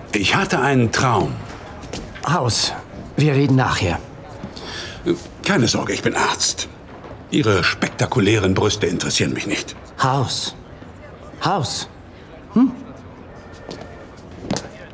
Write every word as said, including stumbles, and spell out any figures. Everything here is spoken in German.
Ich hatte einen Traum. Haus, wir reden nachher. Keine Sorge, ich bin Arzt. Ihre spektakulären Brüste interessieren mich nicht. Haus. Haus. Hm?